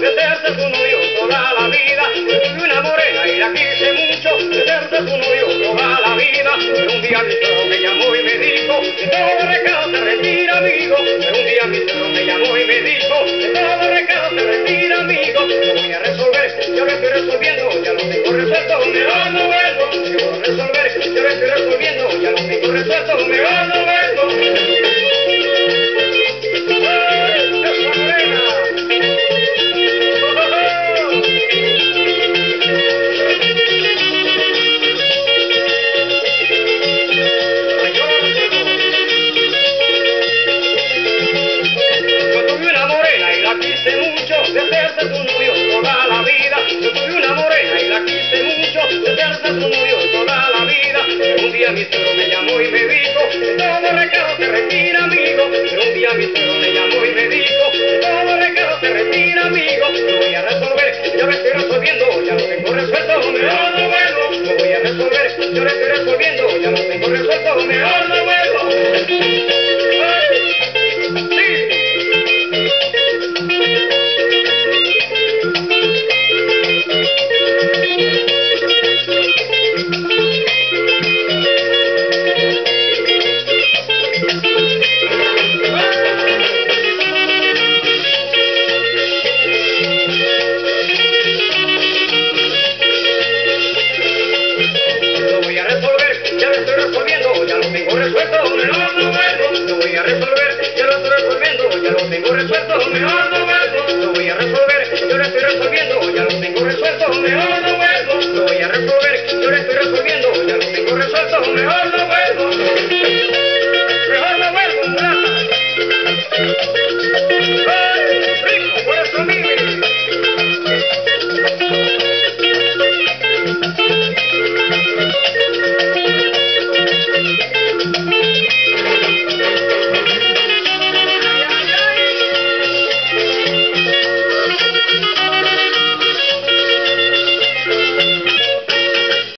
de hacerte su novio toda la vida. Yo tuve una morena y la quise mucho, de hacerte su novio toda la vida. Pero un día mi suegro me llamó y me dijo, de todo recado te retira, amigo. Pero un día mi suegro me llamó y me dijo, de todo recado te retira, amigo. Lo voy a resolver, yo lo estoy resolviendo, ya lo tengo resuelto, mejor no vuelvo. Yo lo resolver, yo lo estoy resolviendo, ya lo tengo resuelto, mejor no vuelvo. Mi suegro me llamó y me dijo, de todo recado se retira, amigo. Pero un día mi suegro me llamó y me dijo, de todo recado se retira, amigo. Lo voy a resolver, ya lo estoy resolviendo, ya lo tengo resuelto, mejor no vuelvo. Lo voy a resolver, yo lo estoy resolviendo, ya lo tengo resuelto, mejor no vuelvo. Mejor no vuelvo, lo voy a resolver, yo lo estoy resolviendo, ya lo tengo resuelto, mejor.